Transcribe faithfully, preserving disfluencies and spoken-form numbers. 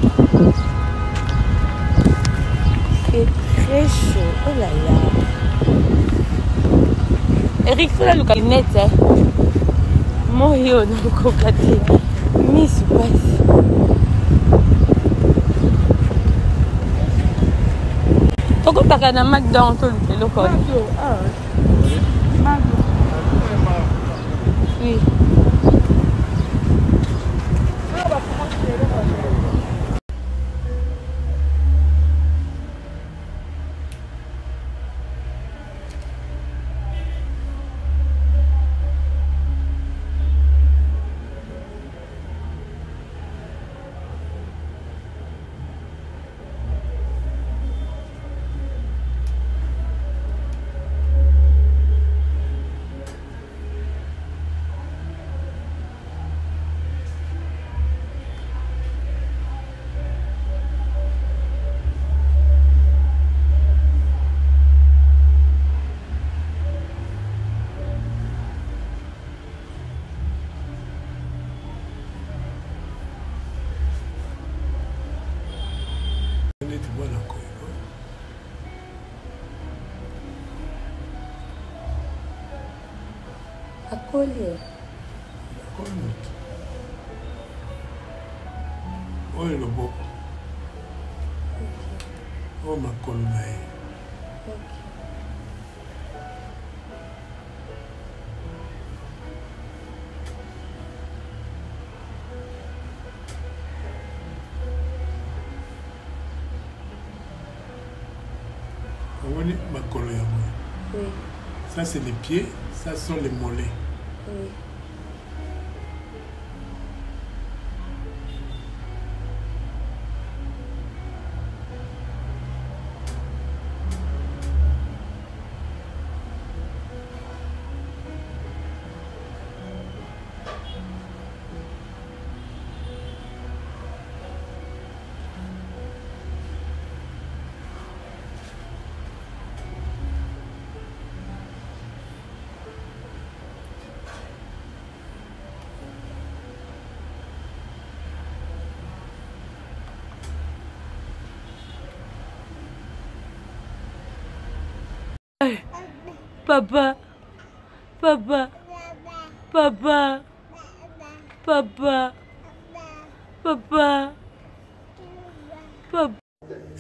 C'est très chaud. Oh là là. Eric, tu as le cabinet, hein? Moi, je n'ai pas regardé. Mais c'est pas ça. Pourquoi tu as un McDonald's dans le local? Oui. Acolher. Olha no bom. Oh, ma colmeia. Oui. Ça c'est les pieds, ça sont les mollets. Oui. Papa, papa, papa, papa, papa, papa.